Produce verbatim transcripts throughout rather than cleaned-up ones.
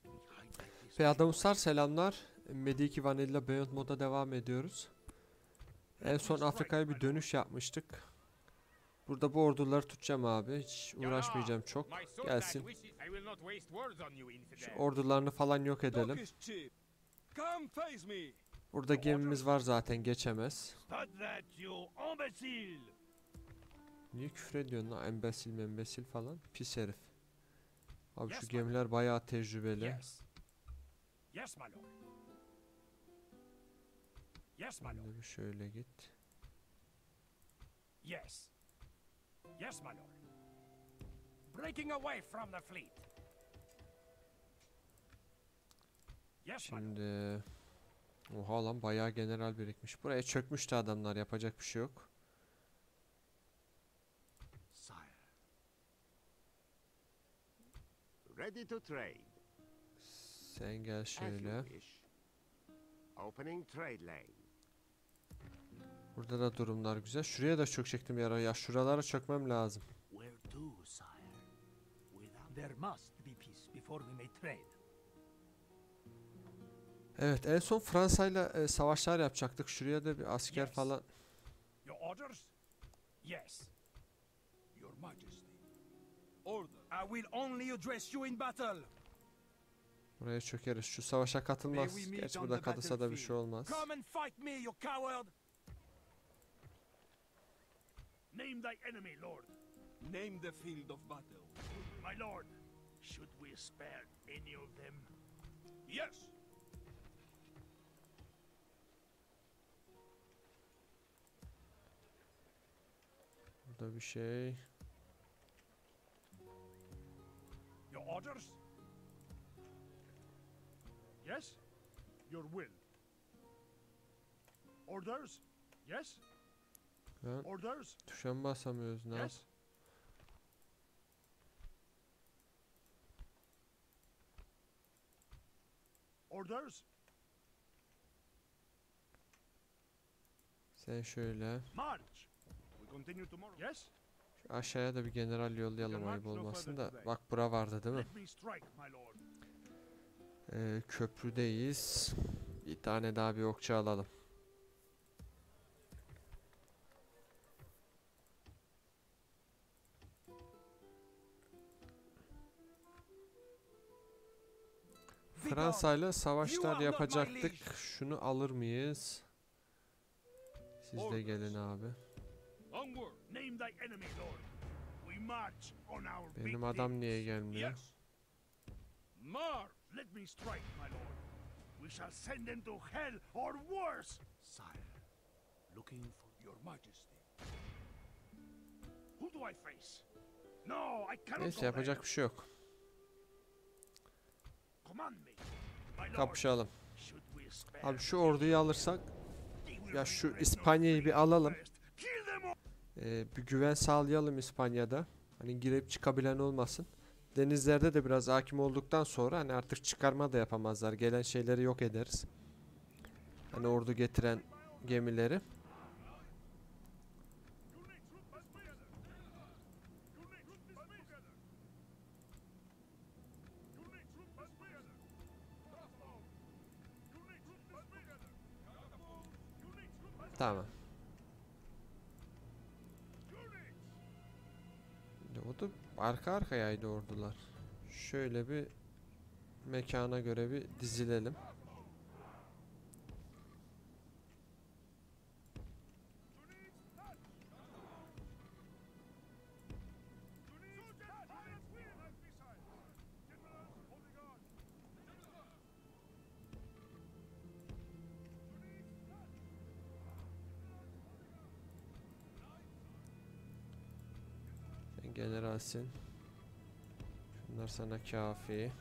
Ve adamlar selamlar. Mediki Vanilla Beyond moda devam ediyoruz. En son Afrika'ya bir dönüş yapmıştık. Burada bu orduları tutacağım abi. Hiç uğraşmayacağım çok. Gelsin. Şu ordularını falan yok edelim. Burada gemimiz var zaten, geçemez. Niye küfür ediyorsun lan? Embesil membesil falan. Pis herif. Abi şu gemiler bayağı tecrübeli. Şimdi bir şöyle git. Yes. Yes, my lord. Breaking away from the fleet. Yes, my lord. Şimdi oha lan, bayağı general birikmiş. Buraya çökmüştü adamlar, yapacak bir şey yok. Sire. Ready to trade. Sen gel şöyle. Opening trade lane. Burada da durumlar güzel. Şuraya da çökecektim bir ara. Ya şuralara çökmem lazım. Where to, sire? Without... There must be peace before we may trade. Evet, en son Fransa'yla e, savaşlar yapacaktık. Şuraya da bir asker Yes. falan. Your orders? Yes. Your Majesty. Order. I will only address you in battle. Buraya çökeriz. Şu savaşa katılmaz. Gerçi burada katılsa da bir şey olmaz. Come and fight me, you coward. Name thy enemy, lord. Name the field of battle. My lord, should we spare any of them? Yes! Burada bir şey. Your orders? Yes? Your will. Orders? Yes? Ben Orders? tuşa mı basamıyoruz? Ne yap? Yes? Orders? Sen şöyle. March. We continue tomorrow. Yes? Şu aşağıya da bir general yollayalım, ayıp olmasın da. Bak bura vardı değil mi? Let me strike, my lord. Ee, köprüdeyiz. Bir tane daha bir okçu alalım. Fransa'yla savaşlar yapacaktık. Şunu alır mıyız? Siz de gelin abi. Onward. Name thy enemy, lord. We march on our big Benim adam things. niye gelmiyor? Yes. March. Let me strike, my lord. We shall send them to hell or worse. Sire, looking for Your Majesty. Who do I face? No, I cannot Neyse, go yapacak there. bir şey yok. Command me. My lord. Kapışalım. Should we spare Abi şu orduyu alırsak, They will ya şu regret İspanya'yı bir not alalım. first. Kill them all. Ee, bir güven sağlayalım İspanya'da. Hani girip çıkabilen olmasın. Denizlerde de biraz hakim olduktan sonra hani artık çıkarma da yapamazlar. Gelen şeyleri yok ederiz. Hani ordu getiren gemileri. Tamam. O da arka arkayaydı ordular. Şöyle bir mekana göre bir dizilelim. Sen generalsin. Bunlar sana kafi.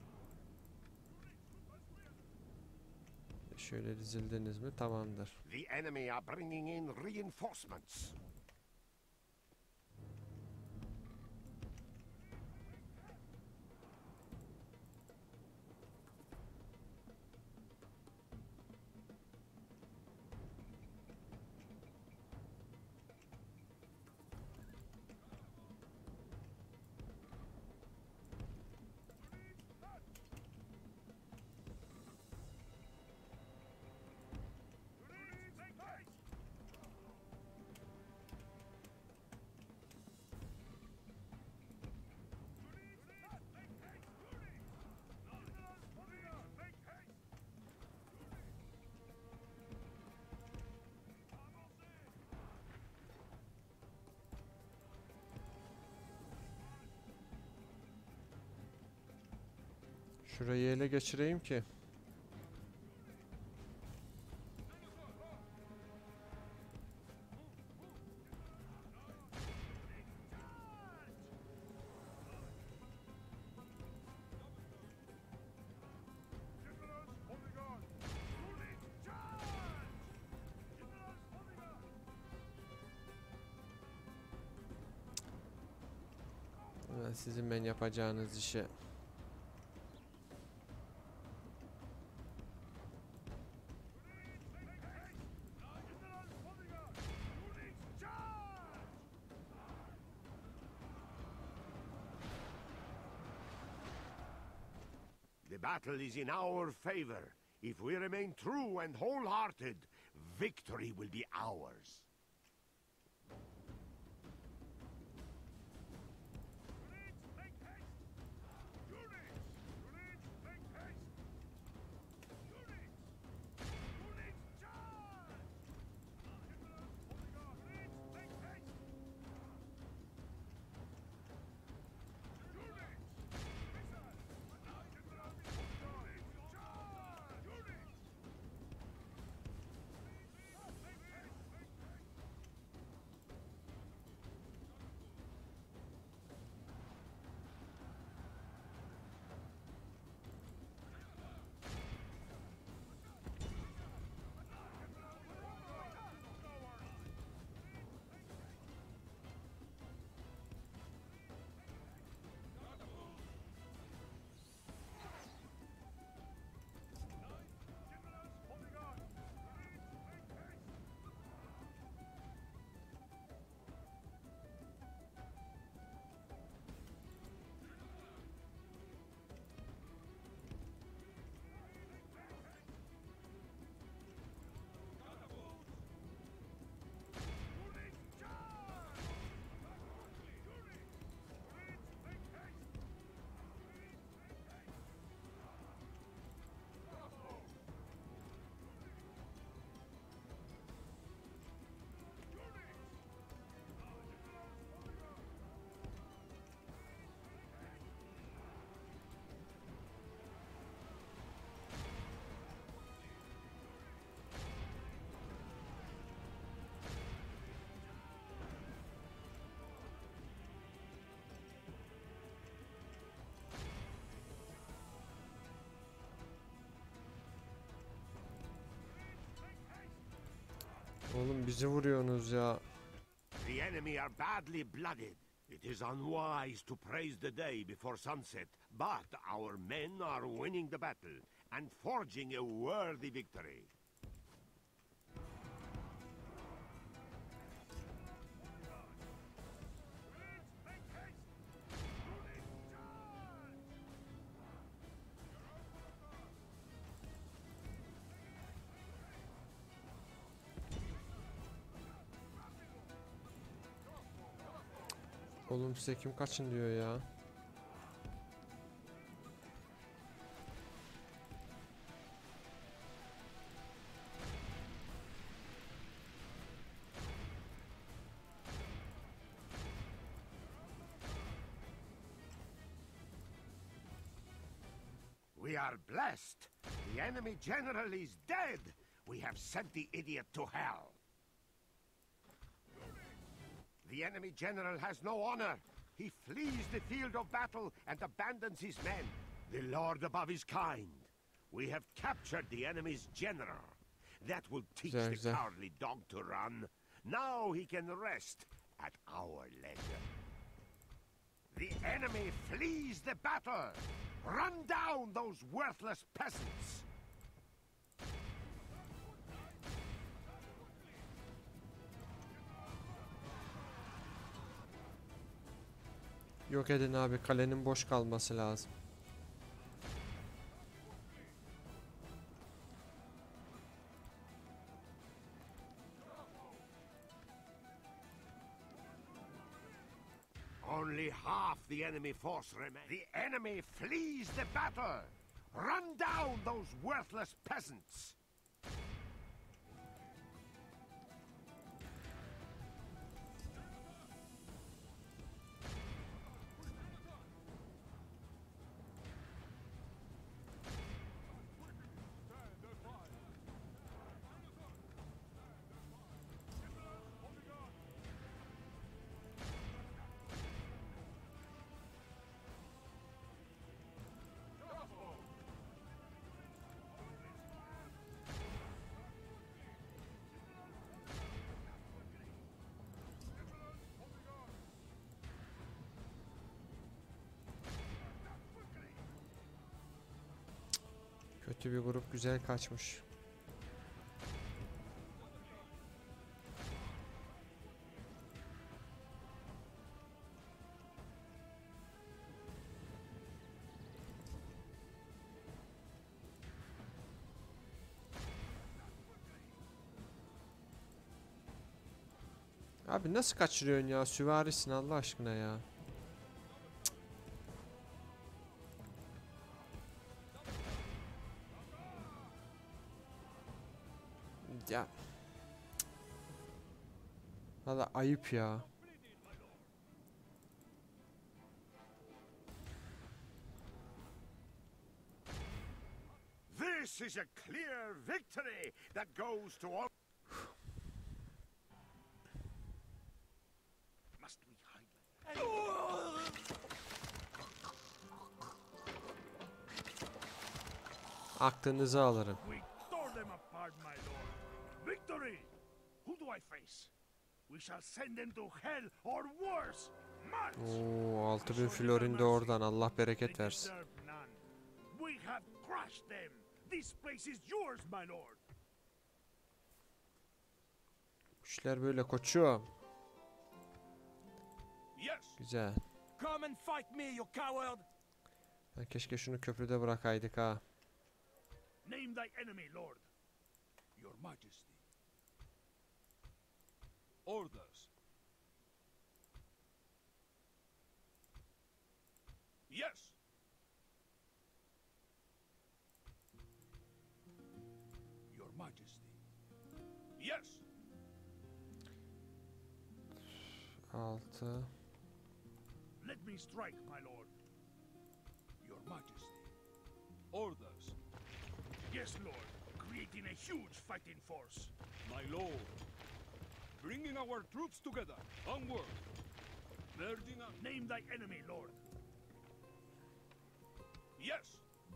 Şöyle dizildiniz mi? Tamamdır. The enemy are bringing in reinforcements. Şurayı ele geçireyim ki. Evet, sizin ben yapacağınız işe. The battle is in our favor. If we remain true and wholehearted, victory will be ours. Oğlum bizi vuruyorsunuz ya. The enemy are badly blooded. It is unwise to praise the day before sunset, but our men are winning the battle and forging a worthy victory. Oğlum size kim kaçın diyor ya. We are blessed. The enemy general is dead. We have sent the idiot to hell. The enemy general has no honor. He flees the field of battle and abandons his men. The Lord above is kind. We have captured the enemy's general. That will teach Güzel, the güzel. cowardly dog to run. Now he can rest at our leisure. The enemy flees the battle. Run down those worthless peasants. Yok edin abi, kalenin boş kalması lazım. Only half the enemy force remains. The enemy flees the battle. Run down those worthless peasants. Kötü bir grup güzel kaçmış. Abi nasıl kaçırıyorsun ya? Süvarisin Allah aşkına ya. Cık. Ya. Valla ayıp ya. This is a clear victory that goes to all. Must we hide? Aklınızı alırım. We tore them apart, my lord. Victory! Who do I face? We shall send them to hell or worse. March! Oo, altı bin florin de oradan. Allah They bereket versin. deserve none. We have crushed them. This place is yours, my lord. İşler böyle koçum. Yes. Güzel. Come and fight me, you coward! Ben keşke şunu köprüde bırakaydık ha. Name thy enemy, lord. Your Majesty. Orders. Yes. Your Majesty. Yes. Altı. Let me strike, my lord. Your Majesty. Orders. Yes, lord. Creating a huge fighting force. My lord. Bringing our troops together. Onward. Ferdinand. Name thy enemy, lord. Yes.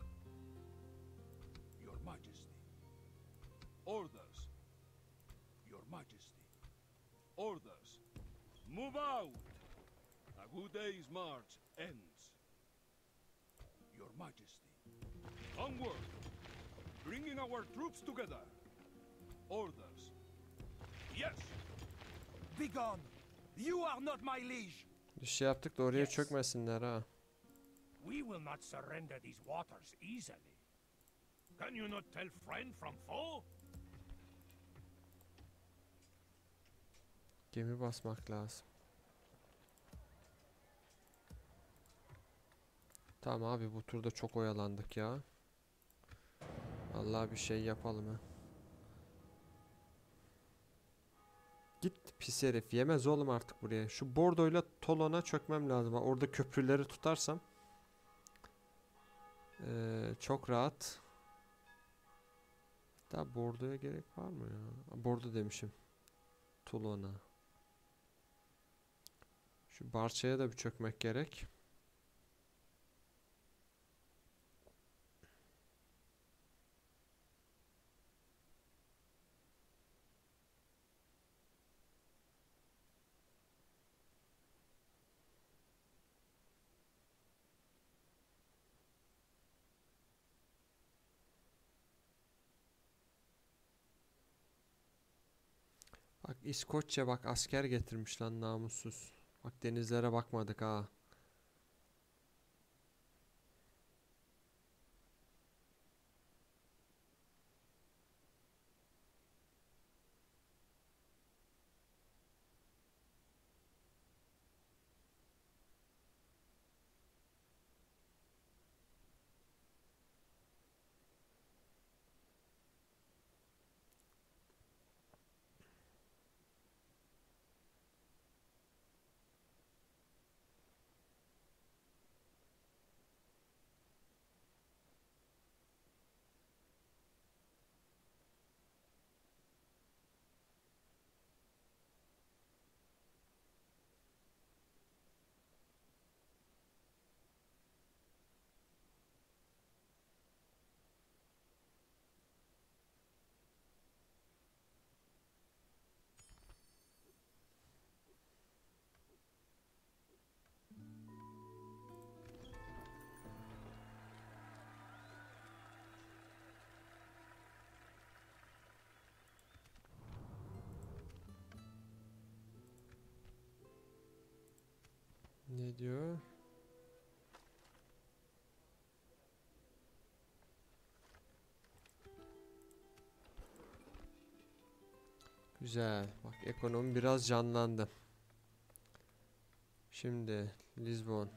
Your Majesty. Orders. Your Majesty. Orders. Move out. A good day's march ends. Your Majesty. Onward. Bringing our troops together. Orders. Yes. Begone! You are not my liege. Bir şey yaptık da oraya Yes. çökmesinler ha. We will not surrender these waters easily. Can you not tell friend from foe? Gemi basmak lazım. Tamam abi, bu turda çok oyalandık ya. Vallahi bir şey yapalım ha. Git pis herif, yemez oğlum artık buraya. Şu Bordo'yla Tolon'a çökmem lazım. Orada köprüleri tutarsam ee, çok rahat. Daha Bordo'ya gerek var mı ya? Bordo demişim. Tolon'a. Şu Barça'ya da bir çökmek gerek. Bak İskoçya bak asker getirmiş lan namussuz. Bak denizlere bakmadık ha. Ne diyor? Güzel. Bak ekonomi biraz canlandı. Şimdi Lisbon.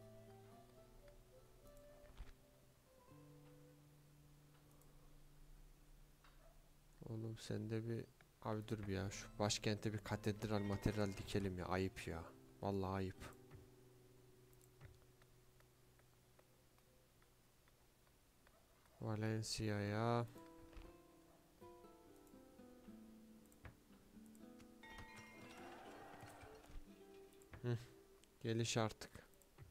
Oğlum sen de bir abi dur bir ya, şu başkente bir katedral materyal dikelim ya, ayıp ya. Vallahi ayıp. Valencia'ya. Hı, geliş artık.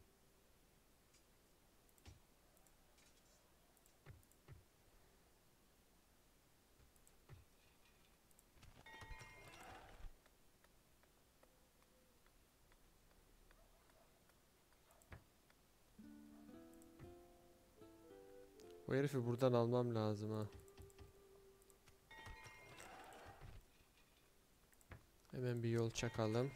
Bu herifi buradan almam lazım ha. Hemen bir yol çakalım.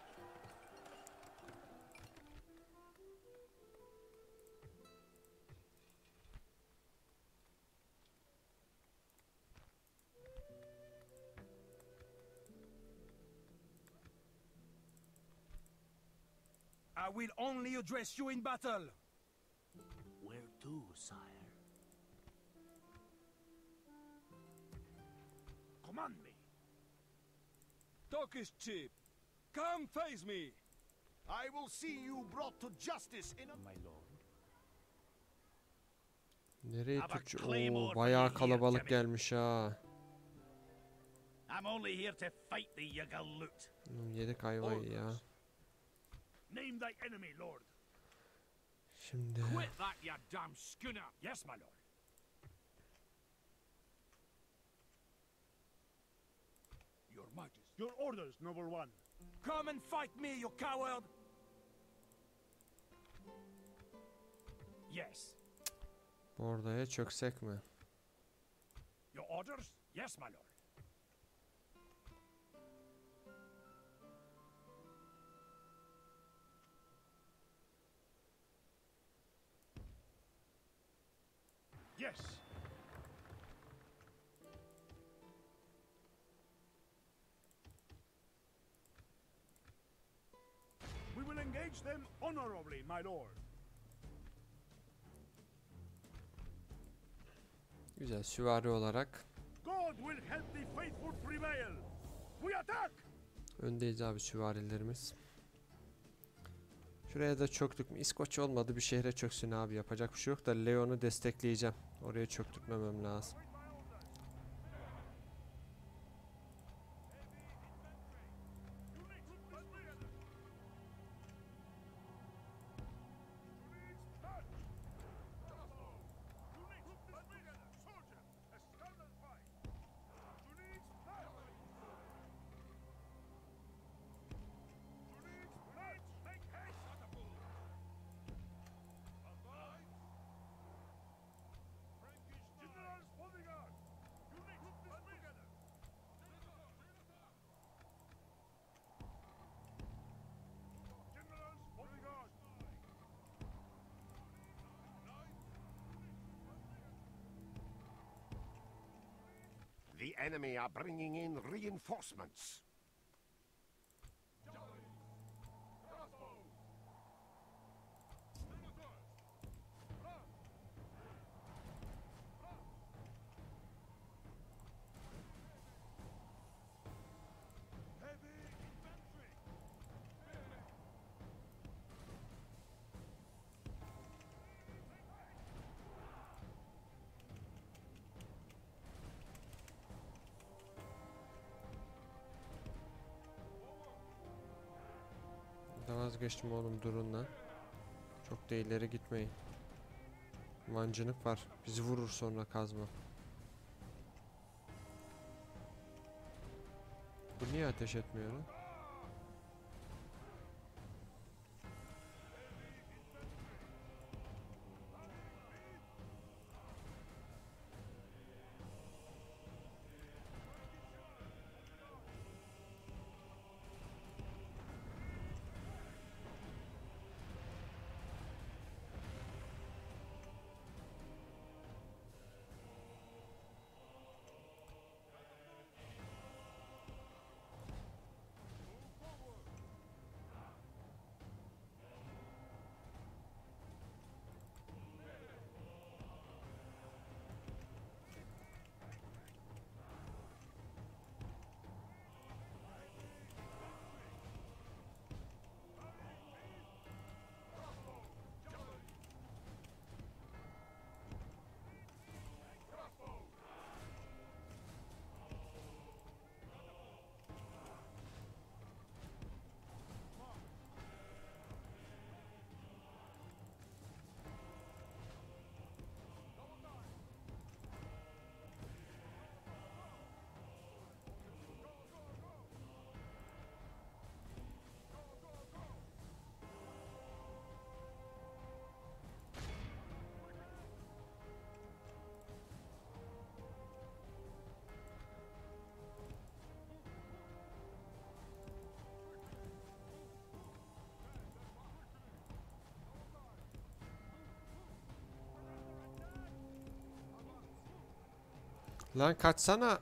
I will only address you in battle. Where to, sire? Command me. Talk is cheap. Come face me. I will see you brought to justice in a... My lord. Nereye Have a Türkçe? claymore Oo, for bayağı you here, kalabalık Jimmy. gelmiş ha. I'm only here to fight thee, you galoot. Hmm, yedik ayvayı ya. Name thy enemy, lord. Şimdi Quit that, you damn schooner. Yes, my lord. Your Majesty. Your orders, noble one. Come and fight me, you coward. Yes. Bordaya çöksek mi? Your orders? Yes, my lord. Yes. We will engage them honorably, my lord. Güzel, süvari olarak God will help the faithful prevail. We attack! öndeyiz abi süvarilerimiz. Şuraya da çöktük mü? İskoç olmadı, bir şehre çöksün abi, yapacak bir şey yok da Leon'u destekleyeceğim. Oraya çöktürtmemem lazım. The enemy are bringing in reinforcements. Da vazgeçtim oğlum, durun lan. Çok da ileri gitmeyin. Mancınık var. Bizi vurur sonra kazma. Bu niye ateş etmiyor lan? Lan kaçsana.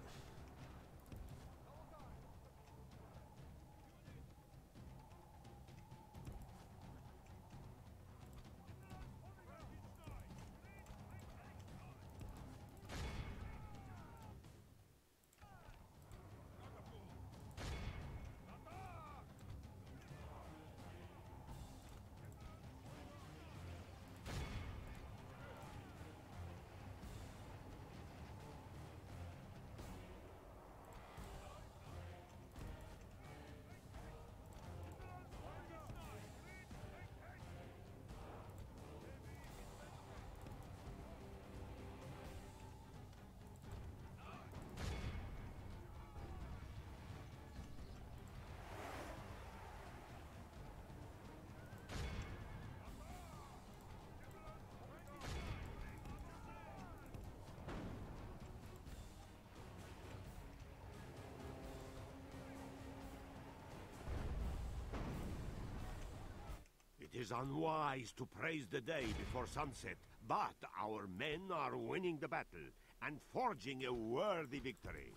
It is unwise to praise the day before sunset, but our men are winning the battle and forging a worthy victory.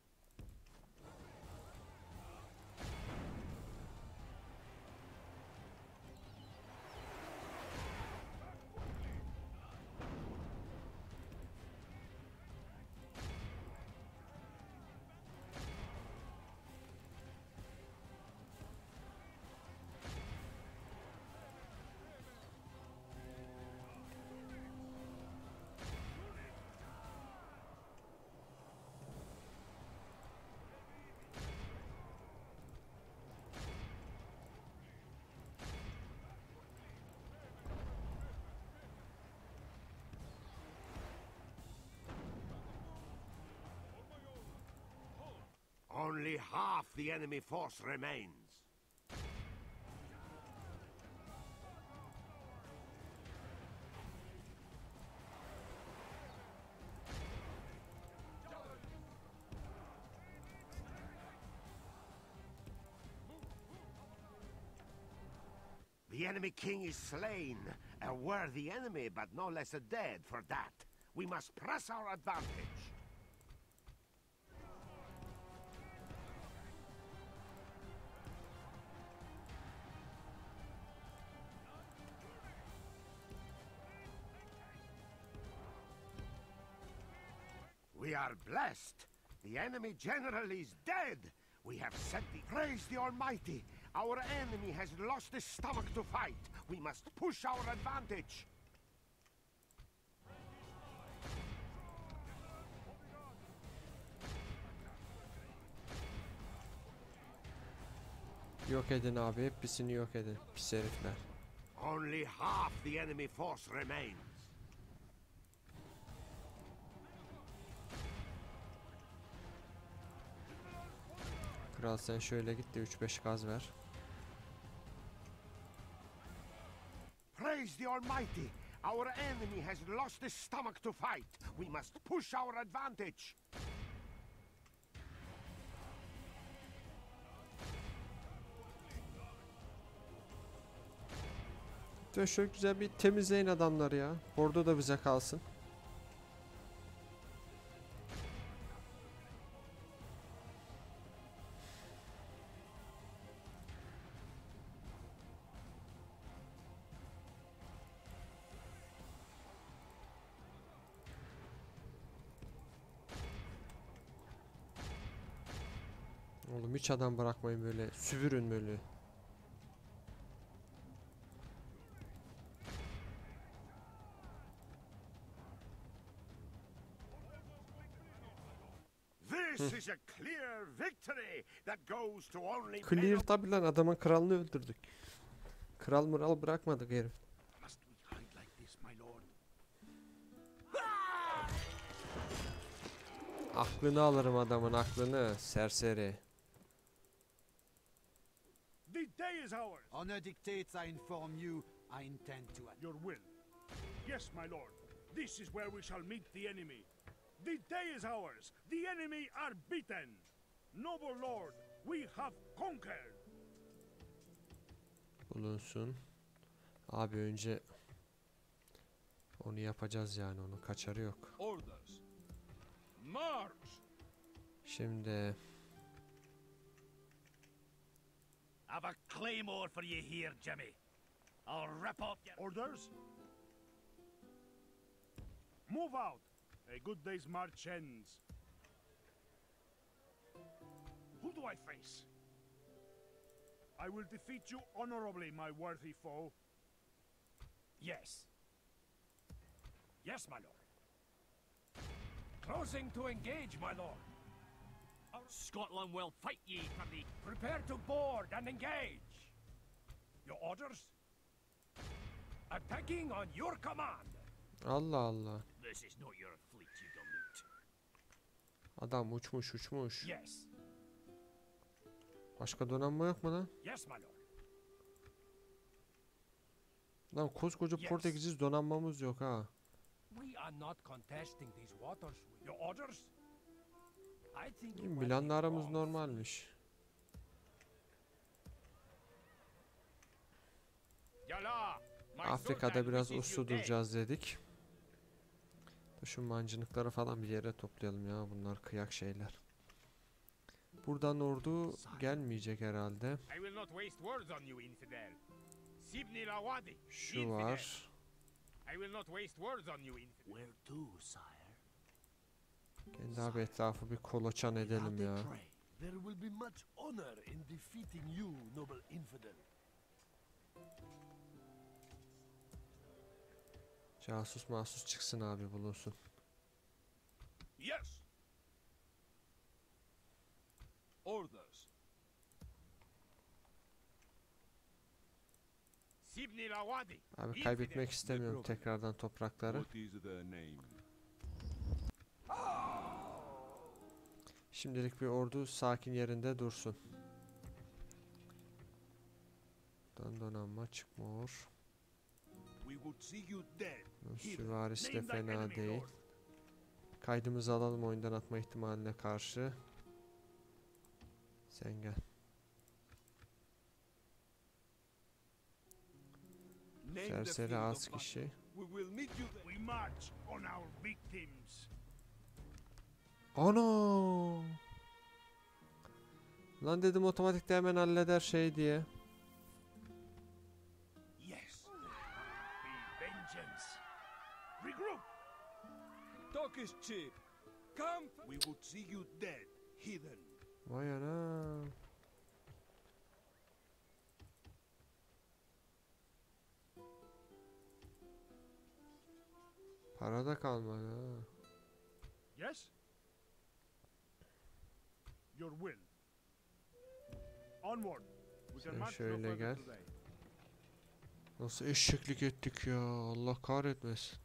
Only half the enemy force remains. The enemy king is slain. A worthy enemy, but no less a dead for that. We must press our advantage. We are blessed. The enemy general is dead. We have set the... Praise the Almighty. Our enemy has lost his stomach to fight. We must push our advantage. Yok edin abi, hepsini yok edin. Pis herifler. Only half the enemy force remains. Kral sen şöyle git de üç beş gaz ver. Praise the Almighty. Our enemy has lost his stomach to fight. We must push our advantage. De şöyle güzel bir temizleyin adamları ya. Orada da bize kalsın. Oğlum hiç adam bırakmayın böyle. Süvürün böyle. This is a clear victory that goes to only Clear tabi lan, adamın kralını öldürdük. Kral mıral bırakmadık herif. Must we hide like this, my lord? Aklını alırım adamın, aklını serseri. The day is ours. Honor dictates I inform you. I intend to act. Your will. Yes, my lord. This is where we shall meet the enemy. The day is ours. The enemy are beaten. Noble lord, we have conquered. Bulunsun. Abi önce onu yapacağız yani, onun kaçarı yok. Orders. March! Şimdi I've a claymore for you here, Jimmy. I'll rip off your... Orders? Move out! A good day's march ends. Who do I face? I will defeat you honorably, my worthy foe. Yes. Yes, my lord. Closing to engage, my lord. Scotland will fight ye for the... Prepare to board and engage. Your orders? Attacking on your command. Allah Allah. This is not your fleet, you galoot. Adam uçmuş uçmuş. Yes. Başka donanma yok mu lan? Yes, my lord. Lan koskoca Yes. Portekiz donanmamız yok ha. We are not contesting these waters. Your orders? I think you İyi, might Milan'la be aramız wrong. normalmiş. Yala! My Afrika'da sultan biraz wishes uslu you dead. duracağız dedik. Dur şu mancınıkları falan bir yere toplayalım ya, bunlar kıyak şeyler. Buradan ordu gelmeyecek herhalde. I will not waste words on you, infidel. Sibni Lawadi, Şu infidel. var. I will not waste words on you, infidel. Where to, sire? Kendi abi etrafı bir koloçan edelim ya. There will be much honor in defeating you, noble infidel. Casus mahsus çıksın abi, bulunsun. Yes! Orders. Sibni Lawadi, Abi kaybetmek istemiyorum tekrardan toprakları. What is their name? Şimdilik bir ordu sakin yerinde dursun. Dan donanma çıkmıyor. We would see you dead. Süvarisi de Name thy fena enemy, değil. Lord. Kaydımızı alalım oyundan atma ihtimaline karşı. Sen gel. Name the Serseri field az of battle. kişi. We will meet you there. We march on our victims. Ana! Lan dedim otomatikte hemen halleder şey diye. Yes. Be vengeance. Regroup. Talk is cheap. Come! We would see you dead, heathen. Vay ana. Para da kalmadı ha. Yes? Your will. Onward. We can Sen march no şöyle further gel. today. Nasıl eşeklik ettik ya, Allah kahretmesin.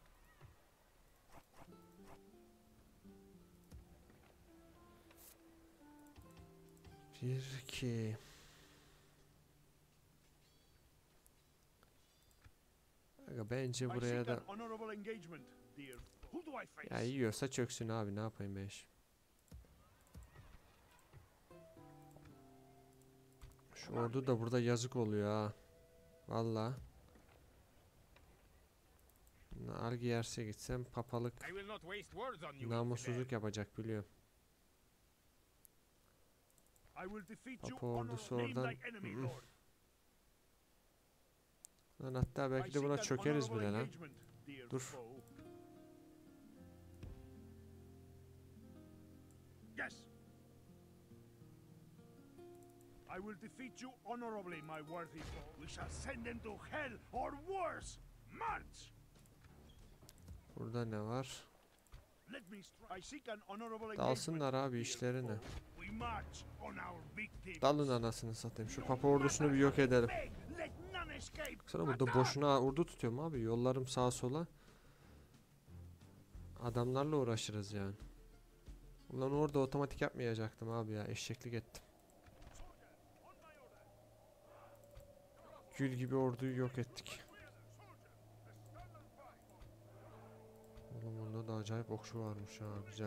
Bir, iki. Aga bence I buraya seek da an honorable engagement, dear. Who do I face? ya yiyorsa çöksün abi, ne yapayım ben şimdi. Şu ordu da burada yazık oluyor ha. Valla. Algiyerse gitsem papalık I will not waste words on you, infidel. namussuzluk yapacak biliyorum. I will defeat you Papa ordusu honorably. Name oradan- thy enemy, Mm-mm. Lord. Lan hatta I belki de seek buna an çökeriz honorable bile lan. engagement, dear Dur. foe. Yes. I will defeat you honorably, my worthy foe. We shall send them to hell or worse. March! Burada ne var? Let me strike. I seek an honorable Dalsınlar engagement, abi dear işlerine. foe. We march on our victims. Dalın anasını satayım. Şu papa ordusunu bir yok edelim. Let none escape. Sonra burada boşuna ordu tutuyorum abi. Yollarım sağa sola. Adamlarla uğraşırız yani. Ulan orada otomatik yapmayacaktım abi ya. Eşeklik ettim. Gül gibi orduyu yok ettik. Oğlum bunda da acayip okçu varmış ha, güzel.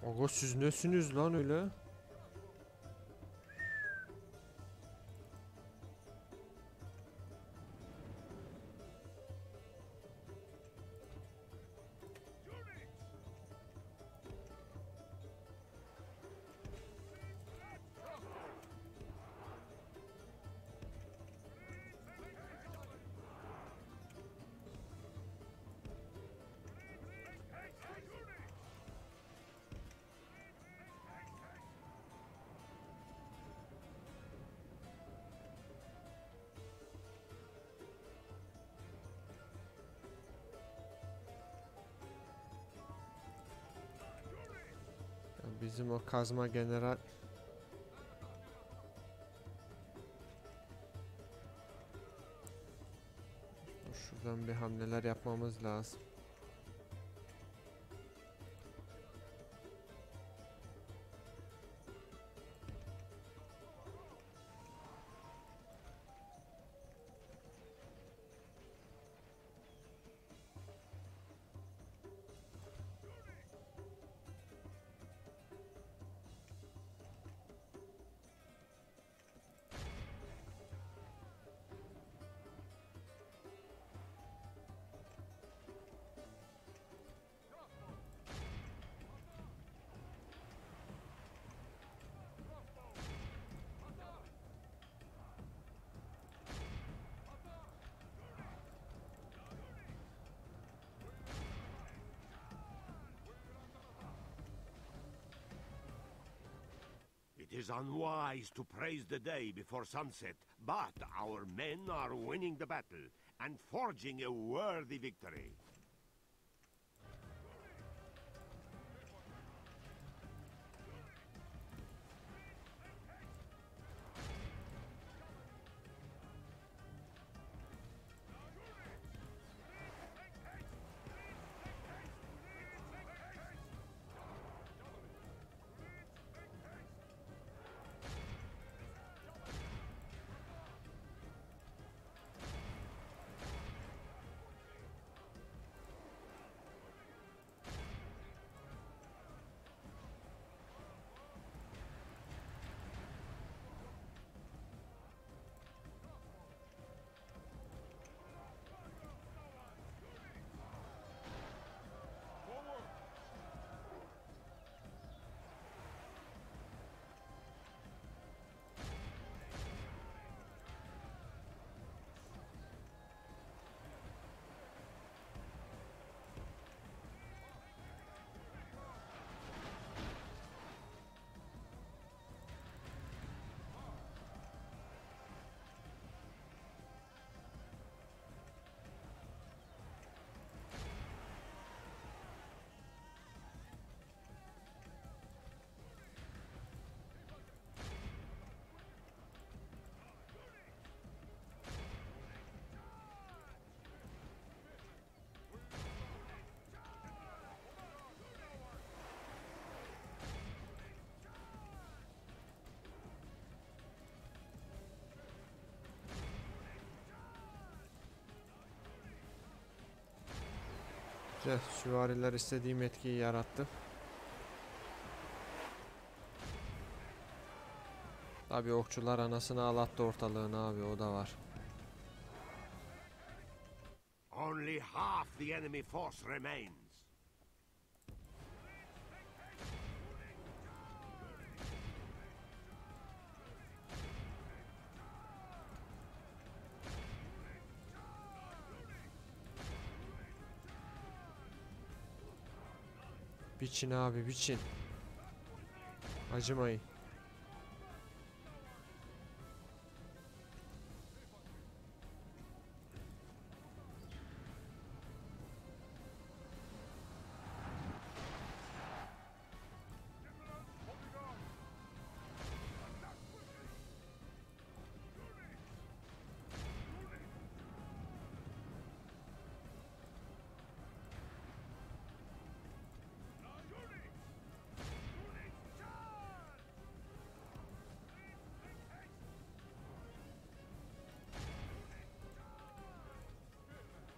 Aga siz nesiniz lan öyle? Bizim o kazma general şuradan bir hamleler yapmamız lazım. It is unwise to praise the day before sunset, but our men are winning the battle and forging a worthy victory. Güzel, süvariler istediğim etkiyi yarattı. Tabii okçular anasını ağlattı ortalığın abi, o da var. Only half the enemy force remains. Biçin abi, biçin. Acımayın.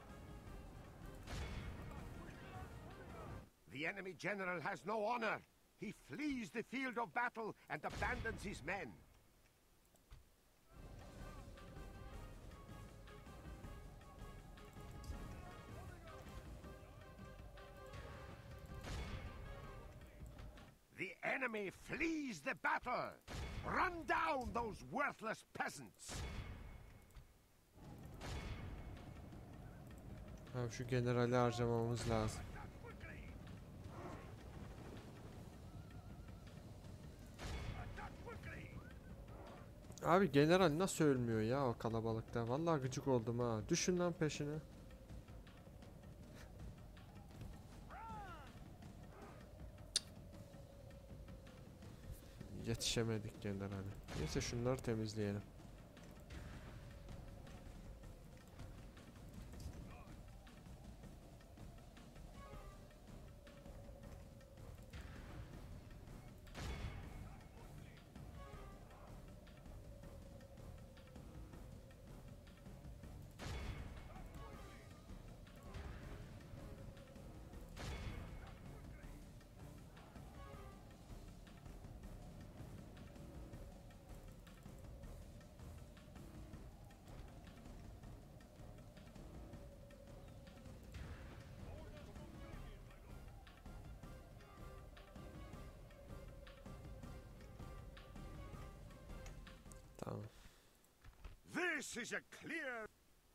The enemy general has no honor. He flees the field of battle and abandons his men. The enemy flees the battle! Run down those worthless peasants! Abi şu generali harcamamız lazım. Abi general nasıl ölmüyor ya o kalabalıkta? Vallahi gıcık oldum ha. Düşün lan peşine. Yetişemedik generale. Neyse şunları temizleyelim. Tamam. This is a clear...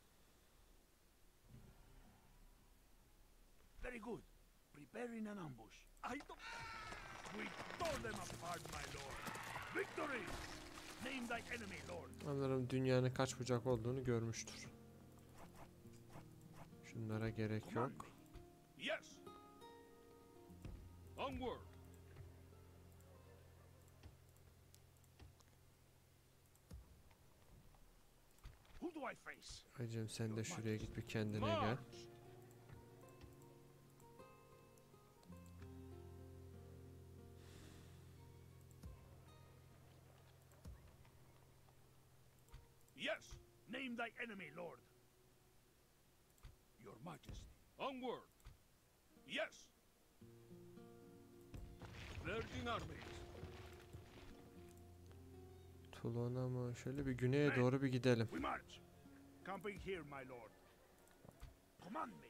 Very good. Preparing an ambush. I don't... We tore them apart, my lord. Victory! Name thy enemy, lord. Sanırım dünyanın kaç bucak olduğunu görmüştür. Şunlara gerek yok. Yes. Onward. Who do I face? Hacım sen de şuraya git bir kendine gel. March. Yes. Name thy enemy, lord. Your Majesty. Onward. Yes. Virgin armies. Toulon'a mı? Şöyle bir güneye doğru bir gidelim. We march. Camping here, my lord. Command me.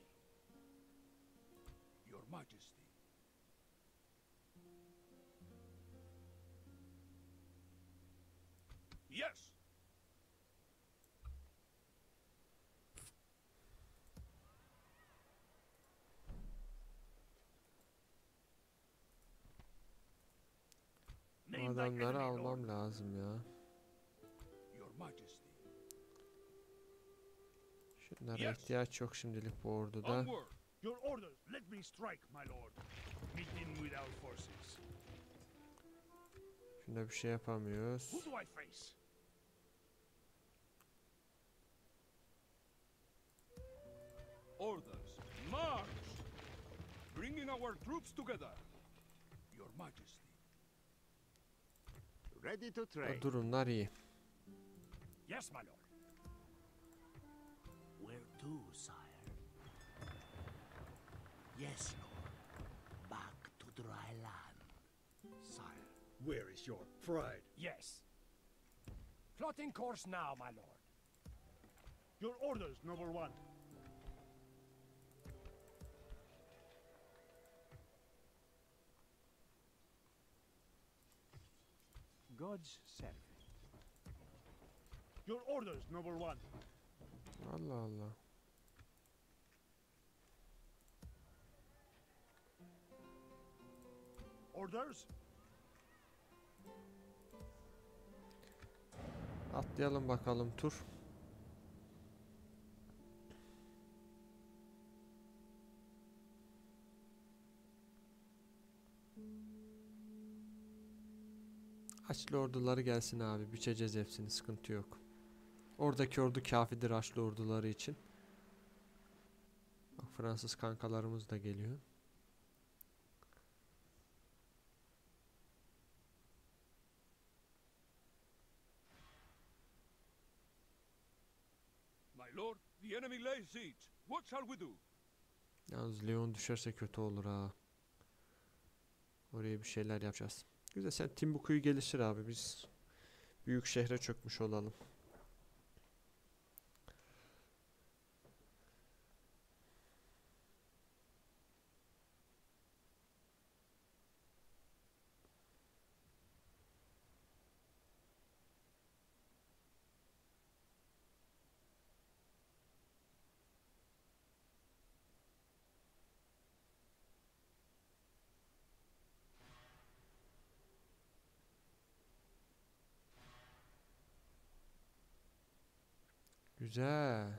Your Majesty. Yes. Bu Name thy adamları enemy, lord. almam lazım ya. Your Majesty. Şunlara Yes. ihtiyaç yok şimdilik bu orduda. Onward. Your orders, let me strike, my lord. Meeting with our forces. Şuna bir şey yapamıyoruz. Who do I face? Orders. March. Bringing our troops together. Your Majesty. Ready to O trade. durumlar iyi. Yes, my lord. Where to, sire? Yes, lord. Back to dry land. Sire. Where is your pride? Yes. Plotting course now, my lord. Your orders, noble one. God's servant. Your orders, noble one. Allah Allah. Orders? Atlayalım bakalım tur. Haçlı orduları gelsin abi. Biçeceğiz hepsini. Sıkıntı yok. Oradaki ordu kafidir Haçlı orduları için. Bak Fransız kankalarımız da geliyor. My lord, the enemy lays siege. What shall we do? Yalnız Leon düşerse kötü olur ha. Oraya bir şeyler yapacağız. Güzel, sen Timbuktu'yu geliştir abi, biz büyük şehre çökmüş olalım. Güzel.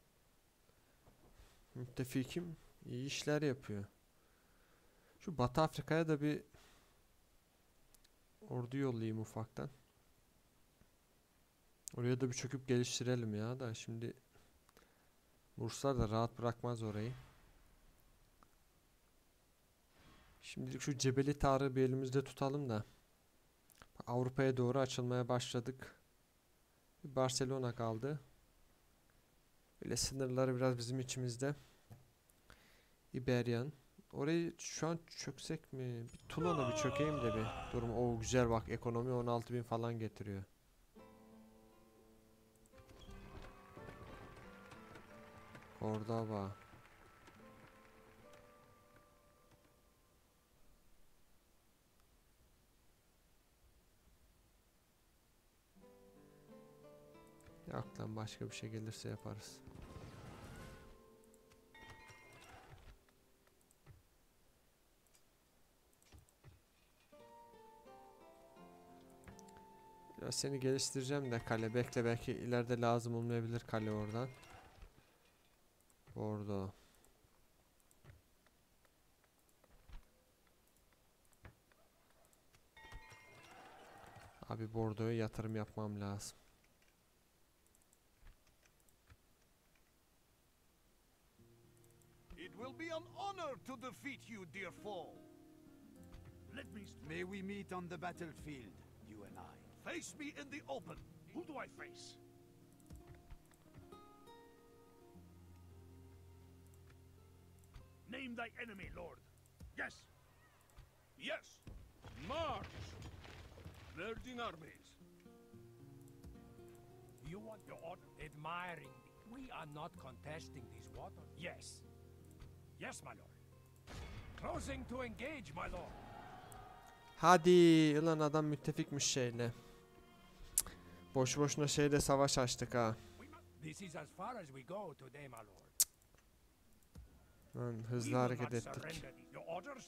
Müttefikim iyi işler yapıyor. Şu Batı Afrika'ya da bir ordu yollayayım ufaktan. Oraya da bir çöküp geliştirelim ya da şimdi Ruslar da rahat bırakmaz orayı. Şimdilik şu Cebeli Tarık'ı bir elimizde tutalım da. Avrupa'ya doğru açılmaya başladık. Bir Barcelona kaldı. Böyle sınırları biraz bizim içimizde. İberyan. Orayı şu an çöksek mi? Bir Toulon'a bir çökeyim de bir. Durum o güzel bak, ekonomi on altı bin falan getiriyor. Cordoba. Yok lan, başka bir şey gelirse yaparız. Ya seni geliştireceğim de kale bekle, belki ileride lazım olmayabilir kale oradan. Bordo. Abi Bordo'ya yatırım yapmam lazım. It will be an honor to defeat you, dear foe. Let me... May we meet on the battlefield, you and I. Face me in the open. Who do I face? Name thy enemy, Lord. Yes. Yes! March! Virgin armies. You want your order? Admiring. We are not contesting these waters. Yes. Yes, my lord. Closing to engage, my lord. Hadi ulan, adam müttefikmiş şeyle. Boş boşuna şeyle savaş açtık ha. This is as far as we go today, my lord. Lan We hızlı will hareket not ettik. surrender these- Your orders?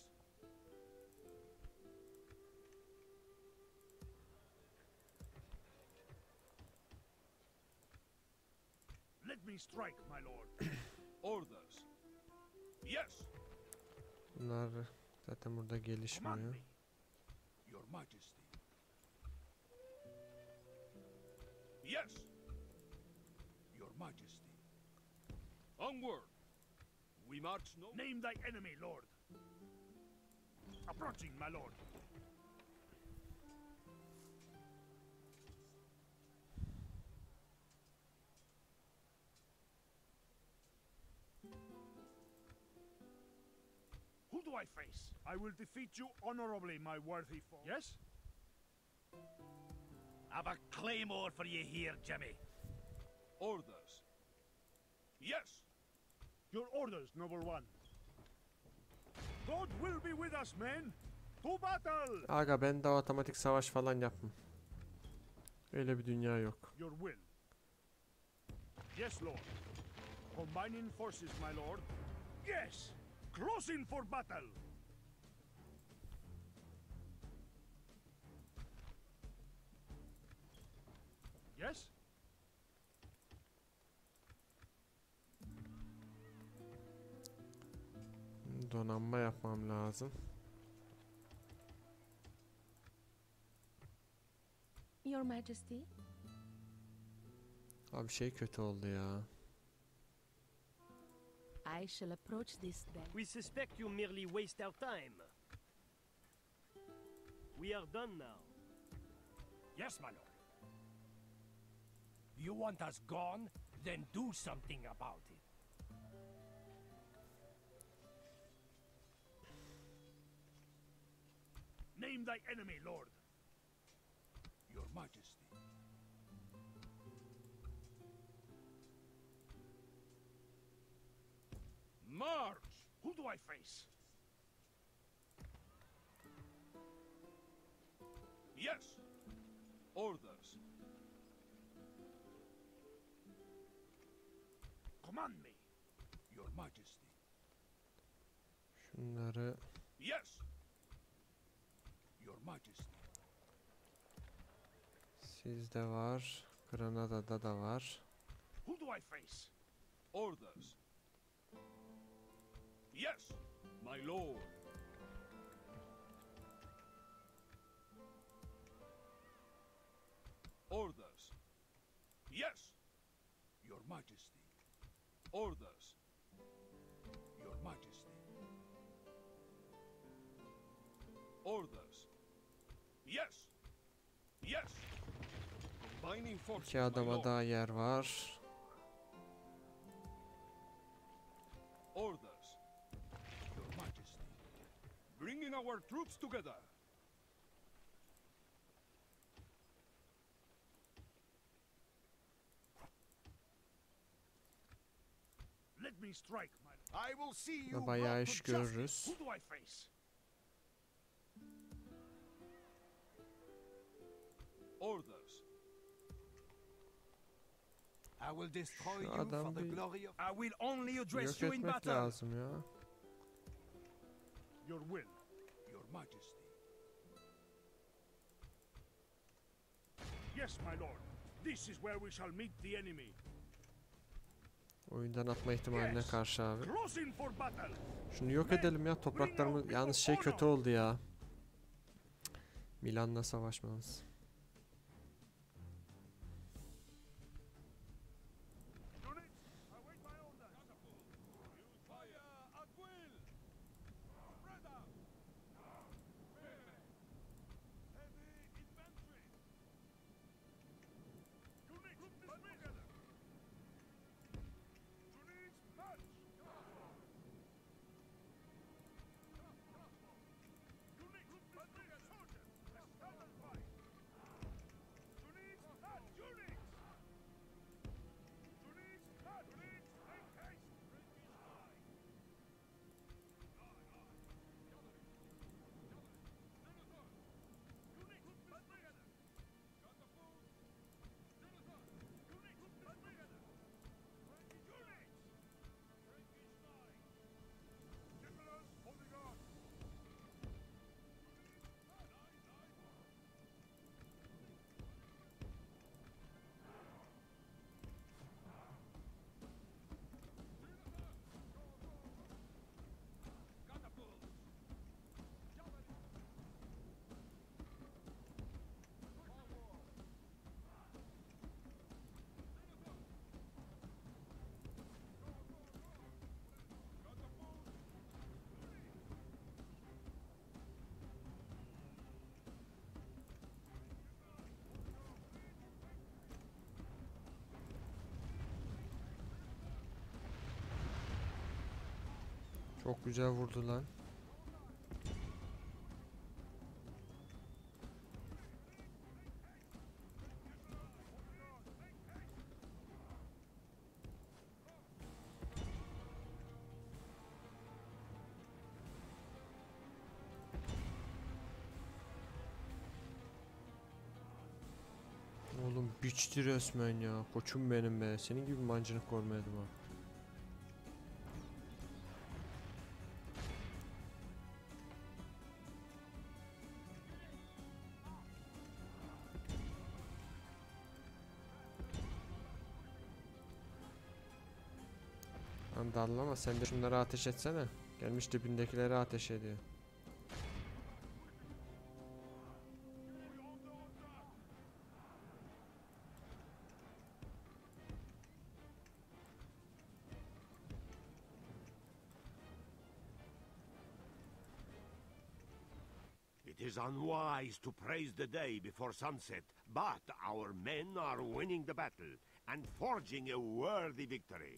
Let me strike, my lord. Orders. Yes! Bunlar zaten burada Command gelişmiyor. me. Your majesty. Yes! Your majesty. Onward! We march no... Name thy enemy, Lord. Approaching, my lord. Who do I face? I will defeat you honorably, my worthy foe. Yes? Have a claymore for you here, Jimmy. Orders. Yes! Your orders, noble one. God will be with us, men. To battle! Aga ben de otomatik savaş falan yapmam. Öyle bir dünya yok. Your will. Yes, Lord. Combining forces, my lord. Yes! Closing for battle! Yes? Donanma yapmam lazım. Your Majesty. Abi şey kötü oldu ya. I shall approach this day. We suspect you merely waste our time. We are done now. Yes, my lord. You want us gone? Then do something about it. Name thy enemy, Lord. Your Majesty. March! Who do I face? Yes. Orders. Command me. Your Majesty. Şunları Yes. Your Majesty. sizde var. Granada'da da var. Who do I face? Orders. Yes, my lord. Orders. Yes, Your Majesty. orders. Your Majesty. Orders. Yes. Yes. Combining forces, İki my adama lord. daha yer var. Orders. Your Majesty. Bringing our troops together. Let me strike, my lord. I will see you Bayağı brought iş to justice. görürüz. Who do I face? Orders. I will destroy Şu you for adam the bir glory of... I will only address yok you in etmek battle. lazım ya. Your will. Your Majesty. Yes, my lord. This is where we shall meet the enemy. Oyundan atma ihtimaline Yes. karşı abi. Closing for battle. Şunu yok edelim ya. Topraklarımız yalnız şey kötü oldu ya. Milan'la savaşmamız. Units, await my orders. Use fire at will. Spread out. Heavy infantry. Units, group this together. Units, march. Units, group this together. Soldiers, stand and fight. Units, march. Units. Units, march. Units, make haste. Units, group this together. Units, group this together. Units. Generals, hold the guard. Çok güzel vurdu lan. Oğlum biçti resmen ya. Koçum benim be. Senin gibi mancınık görmedim ha. Lan dallama, sen de şunları ateş etsene. Gelmiş dibindekileri ateş ediyor. It is unwise to praise the day before sunset, but our men are winning the battle and forging a worthy victory.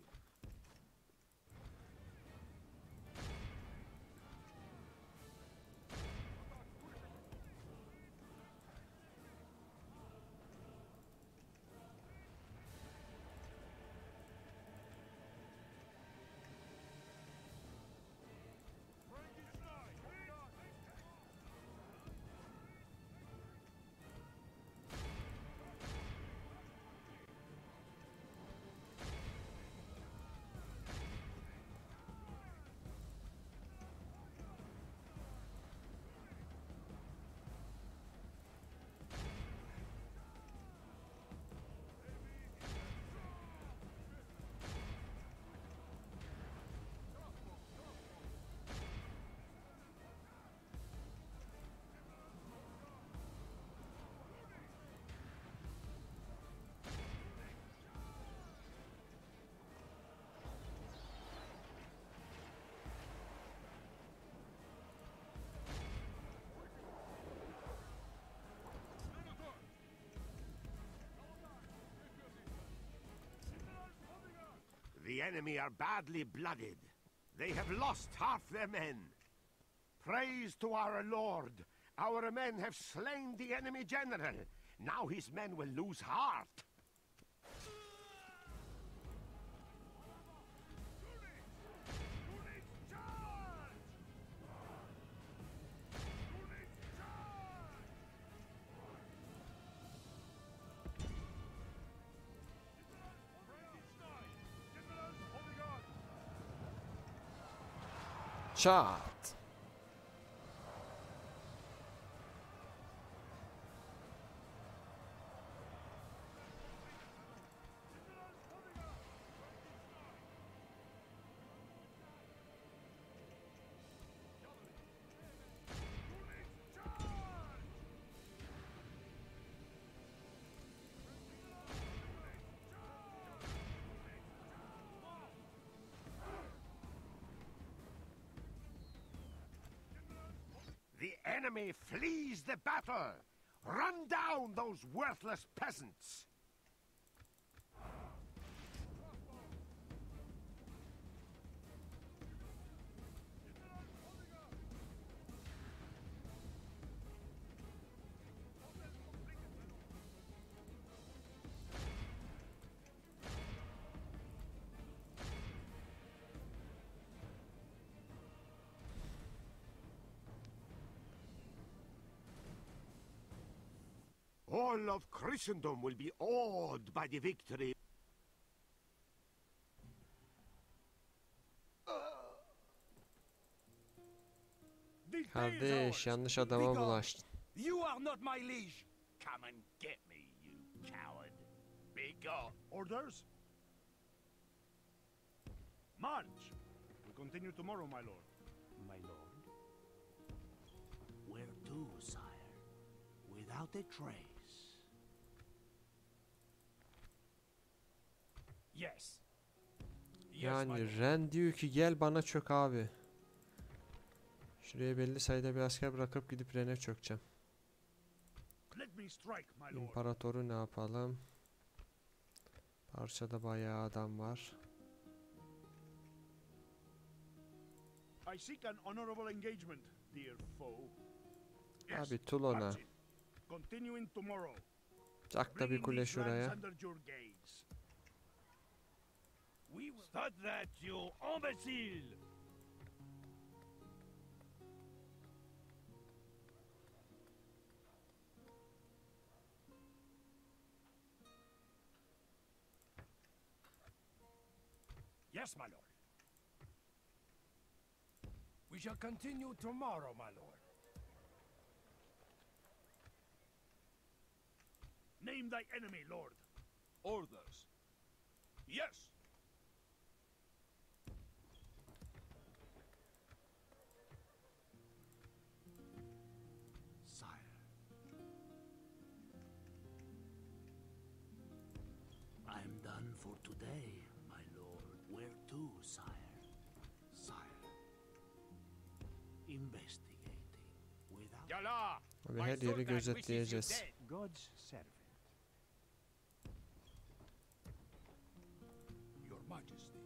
enemy are badly blooded. They have lost half their men. Praise to our lord. Our men have slain the enemy general. Now his men will lose heart. Çat. The enemy flees the battle! Run down those worthless peasants! All of Christendom will be awed by the victory. Kardeş, yanlış adama bulaştın. You are not my liege. Come and get me, you coward. Be gone. Orders? March! We continue tomorrow, my lord. My lord? Where to, sire? Without a trace. Yes. Yes, my Yani lord. Ren diyor ki gel bana çök abi. Şuraya belli sayıda bir asker bırakıp gidip Ren'e çökeceğim. Let me strike, my lord. İmparatoru ne yapalım? Parçada bayağı adam var. I seek an honorable engagement, dear foe. Abi Toulon'a. march in. Continuing tomorrow. Çak da bir Bringing kule these lands şuraya. under your gaze. We will Stop that, you imbecile! Yes, my lord. We shall continue tomorrow, my lord. Name thy enemy, lord. Orders. Yes! Sire. I'm done for today, my lord. Where to, sire? Sire. Investigating without... Yalla! Abi her yeri gözetleyeceğiz. God's servant. Your Majesty.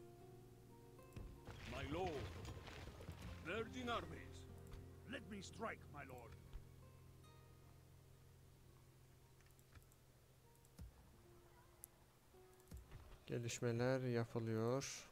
My lord. Virgin armies. Let me strike, my lord. Gelişmeler yapılıyor.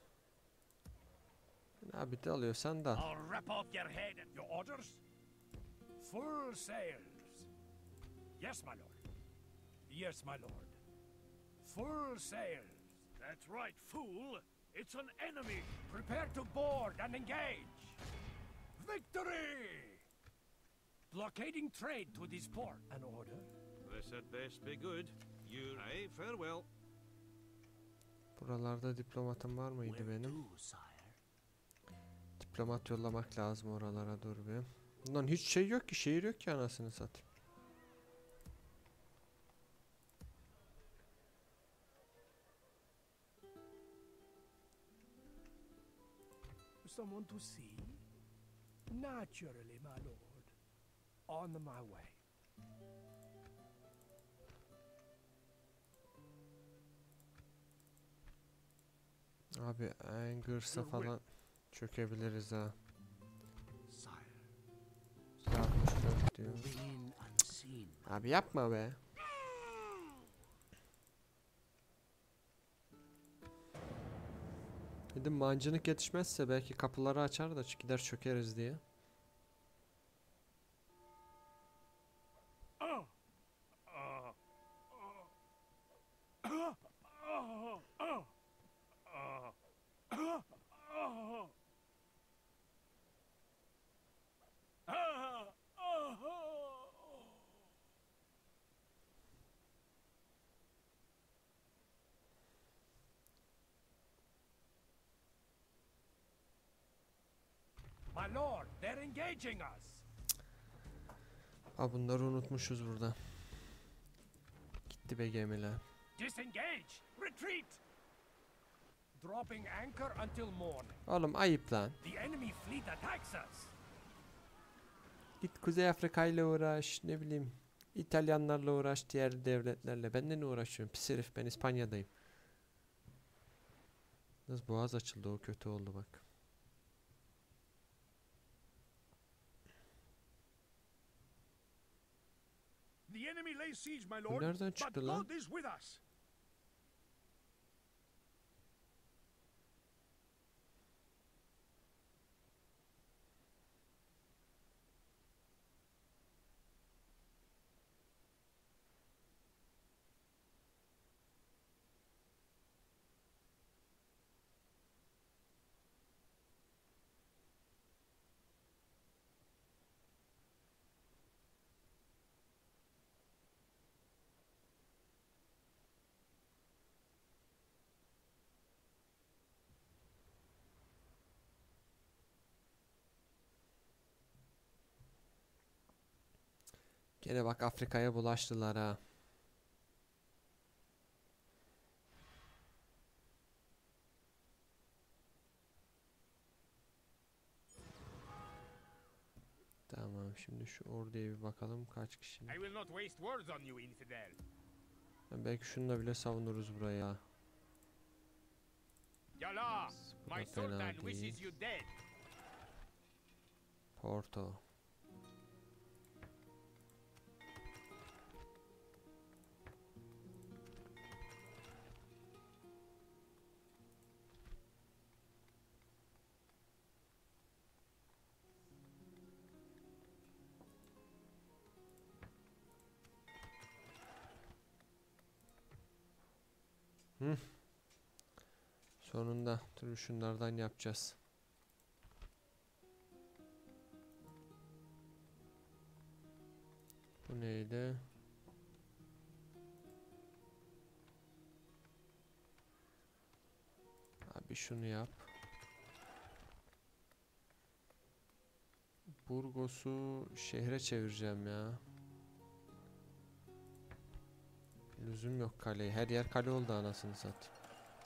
Abi de alıyorsan da. I'll rip off your head. Your orders? Full sails. Yes, my lord. Yes, my lord. Full sails. That's right, fool. It's an enemy. Prepare to board and engage. Victory! Blockading trade to this port. An order? This had best be good. You... Aye, farewell. Buralarda diplomatım var mıydı Where benim? to, sire? Diplomat yollamak lazım oralara, dur bir. Bundan hiç şey yok ki, şehir yok ki anasını satayım. Someone to see? Naturally, my lord. On my way. Abi Angers'a falan çökebiliriz ha. altmış dört diyor. Abi yapma be. Dedim mancınık yetişmezse belki kapıları açar da gider çökeriz diye. My lord, they're engaging us. Ha bunları unutmuşuz burada. Gitti be gemiler. Disengage! Retreat! Dropping anchor until morning. Oğlum ayıp lan. The enemy fleet attacks us. Git Kuzey Afrika ile uğraş, ne bileyim İtalyanlarla uğraş, diğer devletlerle. Benden ne uğraşıyorum? Pis herif, ben İspanya'dayım. Nasıl boğaz açıldı, o kötü oldu bak. The enemy lays siege, my Bu lord. nereden But çıktı lan? God is with us. Gene bak Afrika'ya bulaştılar ha. Tamam, şimdi şu orduya bir bakalım kaç kişi. I will not waste words on you, infidel. Belki şununla bile savunuruz buraya. Yala, Bu da my fena sultan wishes değil. you dead. Porto. Hı. Sonunda dur şunlardan yapacağız. Bu neydi? Abi şunu yap. Burgos'u şehre çevireceğim ya. Lüzum yok kaleye. Her yer kale oldu anasını satayım.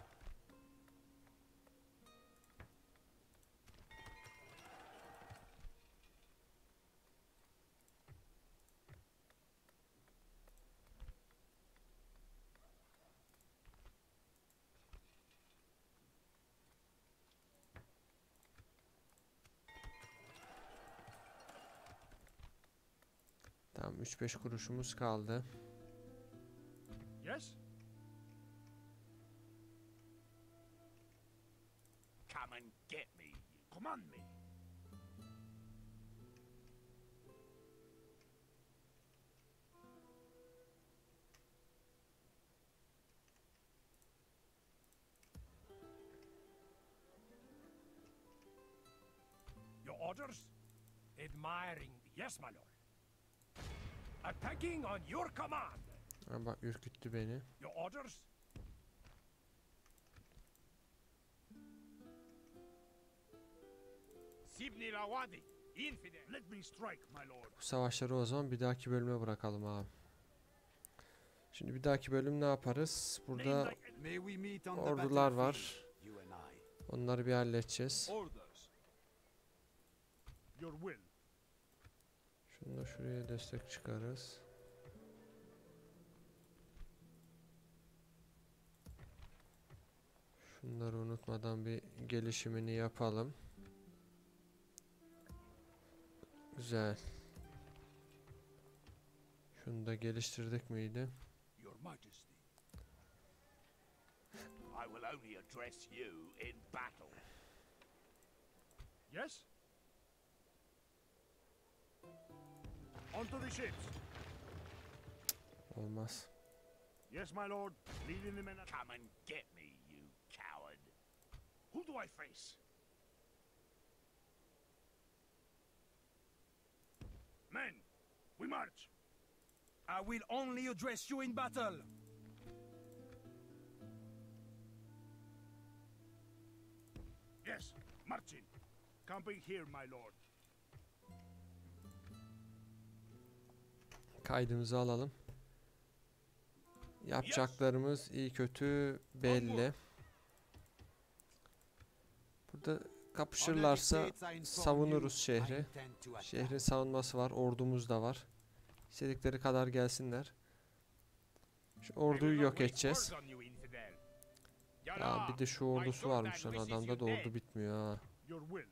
Tamam, üç beş kuruşumuz kaldı. Yes? Come and get me, you Command me. Your orders? Admiring the... Yes, my lord. Attacking on your command. Ha, bak ürküttü beni. Your orders? Sibni Lawadi, infidel. Let me strike, my lord. Bu savaşları o zaman bir dahaki bölüme bırakalım abi. Şimdi bir dahaki bölüm ne yaparız? Burada May we meet on the ordular battlefield, var. you and I. Onları bir halledeceğiz. Orders. Your will. Şunu da şuraya destek çıkarız. Şunları unutmadan bir gelişimini yapalım. Güzel. Şunu da geliştirdik miydi? Your Majesty. I will only address you in battle. Yes? Onto the ships. Olmaz. Yes, my lord. Leading the men. Come and get me, you coward. Who do I face? Men, we march. I will only address you in battle. Yes, marching. Camping here, my lord. Kaydımızı alalım. Yapacaklarımız iyi kötü belli. Burada kapışırlarsa savunuruz şehri. Şehrin savunması var, ordumuz da var. İstedikleri kadar gelsinler. Şu orduyu yok edeceğiz. Ya bir de şu ordusu varmış lan, adamda da ordu bitmiyor ha. Your will.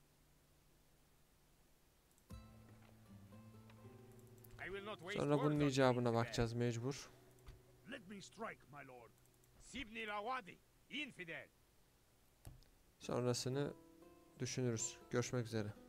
Sonra bunun icabına bakacağız mecbur. Let me strike, my lord. Sibni Lawadi, infidel. Sonrasını düşünürüz. Görüşmek üzere.